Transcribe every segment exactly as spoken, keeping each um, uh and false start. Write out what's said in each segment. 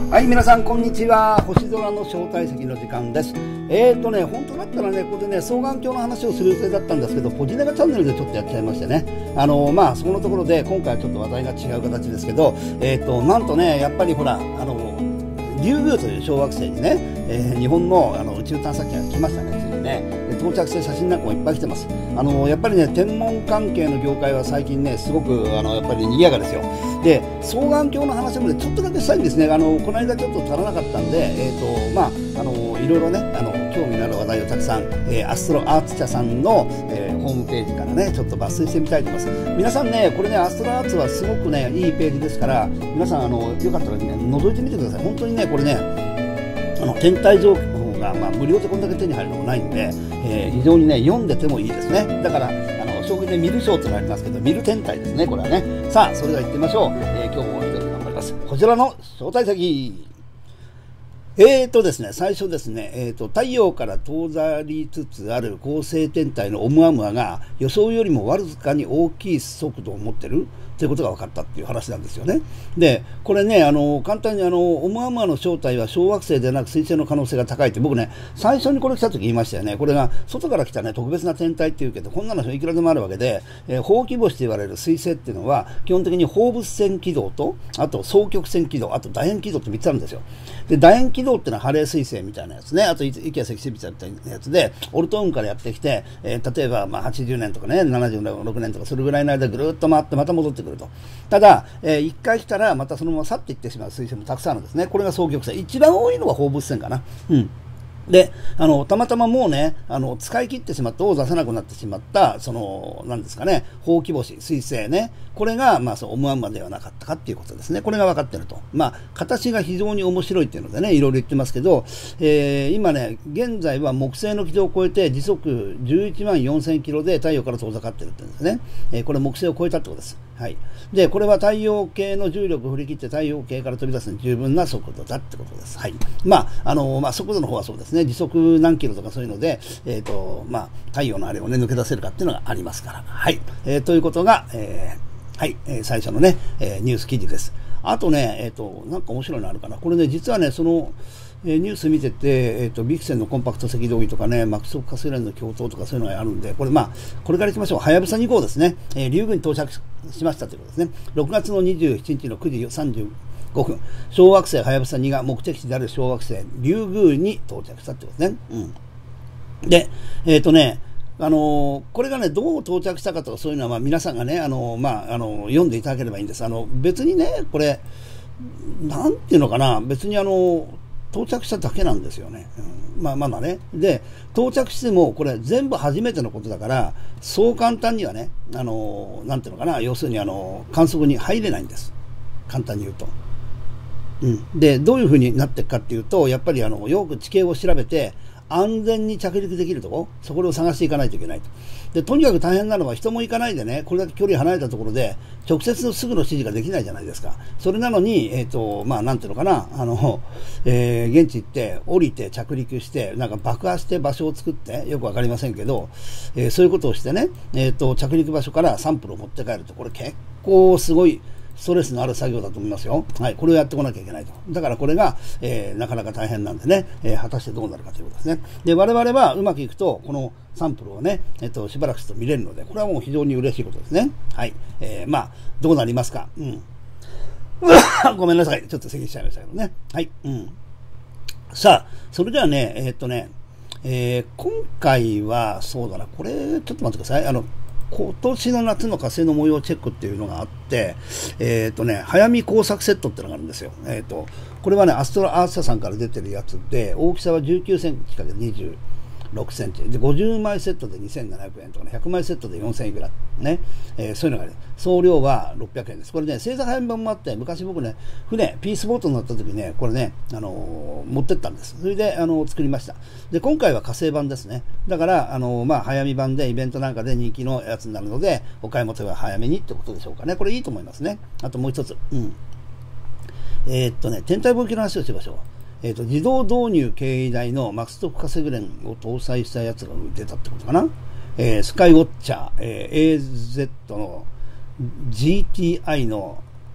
はい、皆さんこんにちは。星空の招待席の時間です。えーとね、本当だったらね、ここでね、双眼鏡の話をする予定だったんですけど、ポジネガチャンネルでちょっとやっちゃいましてね。あのー、まあ、そこのところで、今回はちょっと話題が違う形ですけど、えーと、なんとね、やっぱりほら、あのー、リュウグウという小惑星にね、えー、日本の、あの宇宙探査機が来ましたね、ついにね。で到着して写真なんかもいっぱい来てます。あのー、やっぱりね、天文関係の業界は最近ね、すごく、あの、やっぱり賑やかですよ。で、双眼鏡の話もね、ちょっとだけしたいんですね。あの、この間ちょっと足らなかったんで、えーと、まあ、あの、いろいろね、あの、興味のある話題をたくさん、えー、アストロアーツ社さんの、えー、ホームページからね、ちょっと抜粋してみたいと思います。皆さんね、これね、アストロアーツはすごくね、いいページですから、皆さん、あの、よかったらね、覗いてみてください。本当にね、これね、あの、天体情報が、まあ、無料でこんだけ手に入るのもないんで、えー、非常にね、読んでてもいいですね。だから、将棋で見る賞となりますけど、見る天体ですね、これはね。さあ、それでは行ってみましょう。えー、今日も一人頑張ります。こちらの招待席。えーとですね、最初ですね、えーと、太陽から遠ざりつつある恒星天体のオムアムアが予想よりもわずかに大きい速度を持ってるということが分かったっていう話なんですよね。で、これね、あの、簡単にあの、オムアムアの正体は小惑星ではなく彗星の可能性が高いって僕ね、最初にこれ来た時言いましたよね。これが外から来たね、特別な天体っていうけど、こんなのいくらでもあるわけで、えー、ほうき星と言われる彗星っていうのは、基本的に放物線軌道と、あと双曲線軌道、あと楕円軌道ってみっつあるんですよ。で、楕円軌道っていうのはハレー彗星みたいなやつね。あと、イケア積星みたいなやつで、オルト運からやってきて、えー、例えば、まあ、はちじゅうねんとかね、ななじゅうろくねんとか、それぐらいの間ぐるっと回ってまた戻ってくると。ただ、えー、一回来たら、またそのまま去っていってしまう彗星もたくさんあるんですね。これが双曲線。一番多いのが放物線かな。うん。で、あの、たまたまもうね、あの、使い切ってしまった、を出せなくなってしまった、その、なんですかね、ほうき星、彗星ね。これが、まあ、そう、オムアムアではなかったかっていうことですね。これが分かってると。まあ、形が非常に面白いっていうのでね、いろいろ言ってますけど、えー、今ね、現在は木星の軌道を超えて、時速じゅういちまんよんせんキロで太陽から遠ざかってるって言うんですね。えー、これ木星を超えたってことです。はい。で、これは太陽系の重力を振り切って太陽系から飛び出すに十分な速度だってことです。はい。まあ、あの、まあ、速度の方はそうですね。時速何キロとかそういうので、えっと、まあ、太陽のあれをね、抜け出せるかっていうのがありますから。はい。えー、ということが、えー、はい、えー、最初のね、えー、ニュース記事です。あとね、えっと、なんか面白いのあるかな。これね、実はね、その、えー、ニュース見てて、えっと、ビクセンのコンパクト赤道儀とかね、マクソカスレンの共闘とかそういうのがあるんで、これまあ、これから行きましょう。はやぶさに号ですね。えー、リュウグウに到着しましたということですね。ろくがつのにじゅうしちにちのくじさんじゅうごふん、小惑星はやぶさにが目的地である小惑星リュウグウに到着したってことですね。うん。で、えっとね、あのー、これがね、どう到着したかとかそういうのは、まあ、皆さんがね、あのー、まあ、あのー、読んでいただければいいんです。あの、別にね、これ、なんていうのかな、別にあの、到着しただけなんですよね。うん、まあ、まだね。で、到着しても、これ全部初めてのことだから、そう簡単にはね、あの、なんていうのかな、要するにあの、観測に入れないんです。簡単に言うと。うん。で、どういうふうになっていくかっていうと、やっぱりあの、よく地形を調べて、安全に着陸できるところ、そこを探していかないといけないと。で、とにかく大変なのは人も行かないでね、これだけ距離離れたところで、直接のすぐの指示ができないじゃないですか。それなのに、えっと、まあ、なんていうのかな、あの、えー、現地行って、降りて着陸して、なんか爆破して場所を作って、よくわかりませんけど、えー、そういうことをしてね、えっと、着陸場所からサンプルを持って帰ると、これ結構すごい、ストレスのある作業だと思いますよ。はい。これをやってこなきゃいけないと。だからこれが、えー、なかなか大変なんでね、えー、果たしてどうなるかということですね。で、我々はうまくいくと、このサンプルをね、えっと、しばらくすると見れるので、これはもう非常に嬉しいことですね。はい。えー、まあ、どうなりますか。うん。ごめんなさい。ちょっと咳しちゃいましたけどね。はい。うん。さあ、それではね、えー、っとね、えー、今回は、そうだな、これ、ちょっと待ってください。あの、今年の夏の火星の模様チェックっていうのがあって、えっとね、早見工作セットっていうのがあるんですよ。えっと、これはね、アストロアーツ社さんから出てるやつで、大きさはじゅうきゅうセンチかけるにじゅうろくセンチ。で、ごじゅうまいセットでにせんななひゃくえんとかね、ひゃくまいセットでよんせんえんぐらい。ね。えー、そういうのがね、送料はろっぴゃくえんです。これね、星座早見版もあって、昔僕ね、船、ピースボートに乗った時ね、これね、あのー、持ってったんです。それで、あのー、作りました。で、今回は火星版ですね。だから、あのー、まあ、早見版でイベントなんかで人気のやつになるので、お買い求めは早めにってことでしょうかね。これいいと思いますね。あともう一つ。うん。えー、っとね、天体望遠鏡の話をしましょう。えー、と自動導入経緯台のマクストフ化セグレンを搭載したやつが出たってことかな。えー、スカイウォッチャー、えー、エーゼット の ジーティーアイ の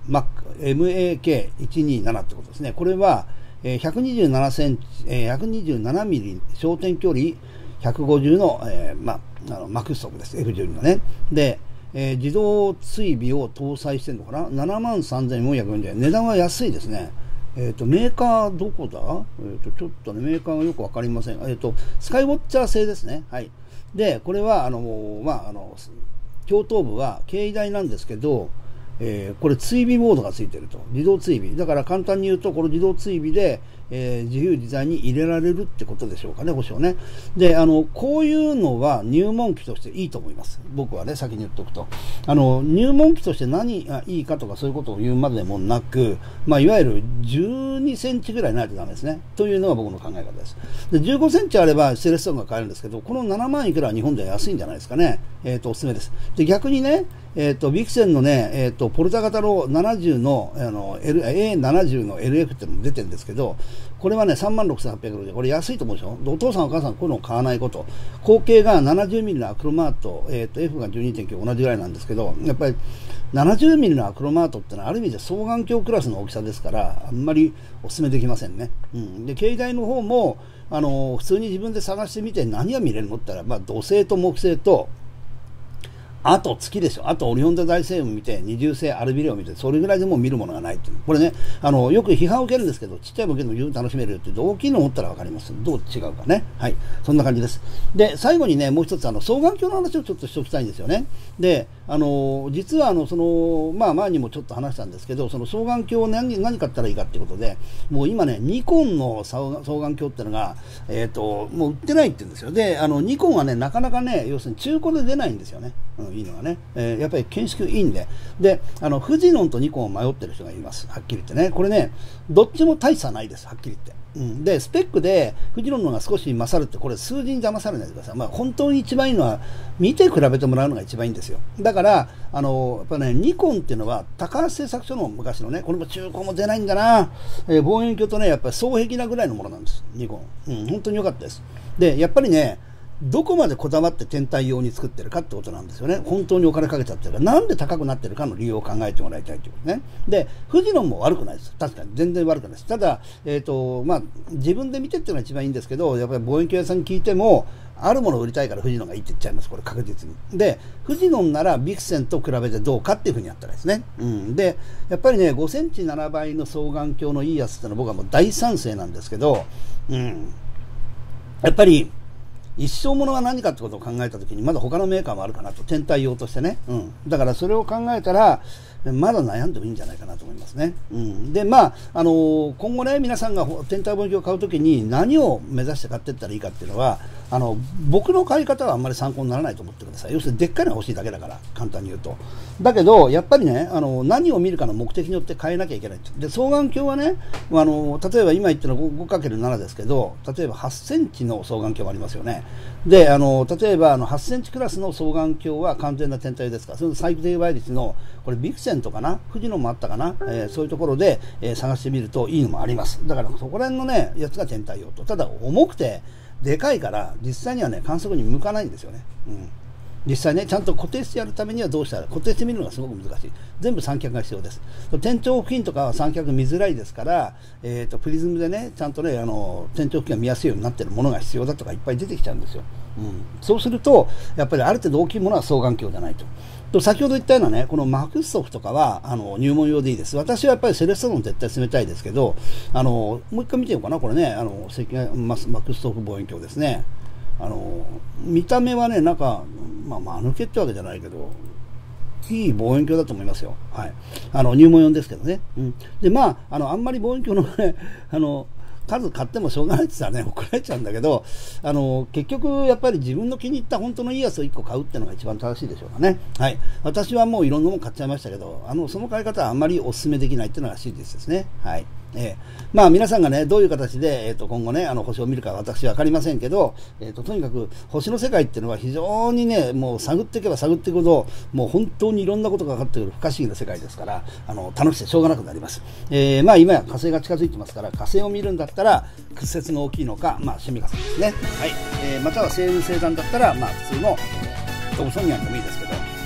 マック、エムエーケーいちにーなな ってことですね。これは、えー、ひゃくにじゅうななセンチ、えー、ひゃくにじゅうななミリ焦点距離ひゃくごじゅうの、えー、まあ、あのマックス速です。エフじゅうに のね。で、えー、自動追尾を搭載してるのかな ?ななまんさんぜんよんひゃくよんじゅうえん。値段は安いですね。えっ、ー、と、メーカーどこだえっ、ー、と、ちょっとね、メーカーがよくわかりません。えっ、ー、と、スカイウォッチャー製ですね。はい。で、これは、あの、まあ、あの、鏡頭部は軽台なんですけど、えー、これ追尾モードがついてると。自動追尾。だから簡単に言うと、この自動追尾で、えー、自由自在に入れられるってことでしょうかね、保証ね。で、あの、こういうのは入門機としていいと思います。僕はね、先に言っておくと。あの、入門機として何がいいかとかそういうことを言うまでもなく、まあ、いわゆるじゅうにセンチぐらいないとダメですね。というのが僕の考え方です。で、じゅうごセンチあればセレストンが買えるんですけど、このななまんいくらは日本では安いんじゃないですかね。えっ、ー、と、おすすめです。で、逆にね、えっ、ー、と、ビクセンのね、えっ、ー、と、ポルタ型のななじゅうの、あの、L、エーななじゅう の エルエフ っていうのも出てるんですけど、これはね、さんまんろくせんはっぴゃくえんで、これ安いと思うでしょ。お父さんお母さんこういうのを買わないこと。口径が ななじゅうミリ のアクロマート、えっ、ー、と、F が じゅうにてんきゅう 同じぐらいなんですけど、やっぱりななじゅうミリ のアクロマートってのはある意味で双眼鏡クラスの大きさですから、あんまりお勧めできませんね。うん。で、携帯の方も、あの、普通に自分で探してみて何が見れるのって言ったら、まあ、土星と木星と、あと月でしょ。あとオリオン座大星雲見て、二重星アルビレを見て、それぐらいでもう見るものがないっていう。これね、あの、よく批判を受けるんですけど、ちっちゃいボケでも十分楽しめるって言うと、大きいのを持ったらわかります。どう違うかね。はい。そんな感じです。で、最後にね、もう一つ、あの、双眼鏡の話をちょっとしておきたいんですよね。で、あの、実は、あの、その、まあ、前にもちょっと話したんですけど、その双眼鏡を何、何買ったらいいかっていうことで、もう今ね、ニコンの双眼鏡っていうのが、えっと、もう売ってないって言うんですよ。で、あの、ニコンはね、なかなかね、要するに中古で出ないんですよね。うん、いいのがね。えーやっぱり見識いいんで。で、あの、フジノンとニコンを迷ってる人がいます。はっきり言ってね。これね、どっちも大差ないです。はっきり言って。うん。で、スペックで、フジノンの方が少し勝るって、これ数字に騙されないでください。まあ、本当に一番いいのは、見て比べてもらうのが一番いいんですよ。だから、あの、やっぱね、ニコンっていうのは、高橋製作所の昔のね、これも中古も出ないんだな。えー、望遠鏡とね、やっぱり双璧なぐらいのものなんです。ニコン。うん、本当に良かったです。で、やっぱりね、どこまでこだわって天体用に作ってるかってことなんですよね。本当にお金かけちゃってるから、なんで高くなってるかの理由を考えてもらいたいということね。で、フジノンも悪くないです。確かに全然悪くないです。ただ、えっと、まあ、自分で見てっていうのが一番いいんですけど、やっぱり望遠鏡屋さんに聞いても、あるものを売りたいからフジノンがいいって言っちゃいます。これ確実に。で、フジノンならビクセンと比べてどうかっていうふうにやったらですね。うん。で、やっぱりね、ごセンチななばいの双眼鏡のいいやつってのは僕はもう大賛成なんですけど、うん。やっぱり、一生ものは何かってことを考えたときに、まだ他のメーカーもあるかなと、天体用としてね。うん。だからそれを考えたら、まだ悩んでもいいんじゃないかなと思いますね。うん。で、まあ、あのー、今後ね、皆さんが天体望遠鏡を買うときに何を目指して買っていったらいいかっていうのは、あの、僕の買い方はあんまり参考にならないと思ってください。要するに、でっかいのが欲しいだけだから、簡単に言うと。だけど、やっぱりね、あの、何を見るかの目的によって変えなきゃいけない。で、双眼鏡はね、あの、例えば今言ってるのは ごかけるなな ですけど、例えばはちセンチの双眼鏡もありますよね。で、あの、例えばあのはちセンチクラスの双眼鏡は完全な天体ですから、その最低倍率の、これビクセンとかな、フジノンもあったかな、えー、そういうところで、えー、探してみるといいのもあります。だからそこら辺のね、やつが天体用と。ただ重くて、でかいから、実際にはね、観測に向かないんですよね。うん。実際ね、ちゃんと固定してやるためにはどうしたら、固定してみるのがすごく難しい。全部三脚が必要です。天頂付近とかは三脚見づらいですから、えっと、プリズムでね、ちゃんとね、あの、天頂付近が見やすいようになっているものが必要だとかいっぱい出てきちゃうんですよ。うん。そうすると、やっぱりある程度大きいものは双眼鏡じゃないと。と先ほど言ったようなね、このマクストフとかは、あの、入門用でいいです。私はやっぱりセレストロン絶対進めたいですけど、あの、もう一回見てみようかな、これね、あの、赤外マクストフ望遠鏡ですね。あの、見た目はね、なんか、まあ、間抜けってわけじゃないけど、いい望遠鏡だと思いますよ。はい。あの、入門用ですけどね。うん。で、まあ、あの、あんまり望遠鏡のね、あの、数買ってもしょうがないって言ったらね、怒られちゃうんだけど、あの、結局、やっぱり自分の気に入った本当のいいやつをいっこ買うっていうのが一番正しいでしょうかね。はい。私はもういろんなもの買っちゃいましたけど、あの、その買い方はあんまりお勧めできないっていうのが真実ですね。はい。えー、まあ皆さんがね、どういう形で、えっと、今後ね、あの、星を見るか私はわかりませんけど、えっと、とにかく、星の世界っていうのは非常にね、もう探っていけば探っていくほど、もう本当にいろんなことが分かってくる不可思議な世界ですから、あの、楽しくてしょうがなくなります。えー、まあ今や火星が近づいてますから、火星を見るんだったら、屈折が大きいのか、まあ趣味火星ですね。はい。えー、または星雲星団だったら、まあ普通のトムソンニャンでもいいですけど、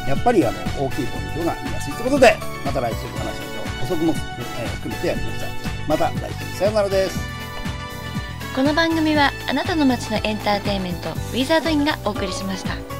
やっぱりあの大きいポイントが見やすいということで、また来週お話しましょう。補足も、えー、含めてやりました。また来週、さようならです。 この番組はあなたの街のエンターテインメントウィザードインがお送りしました。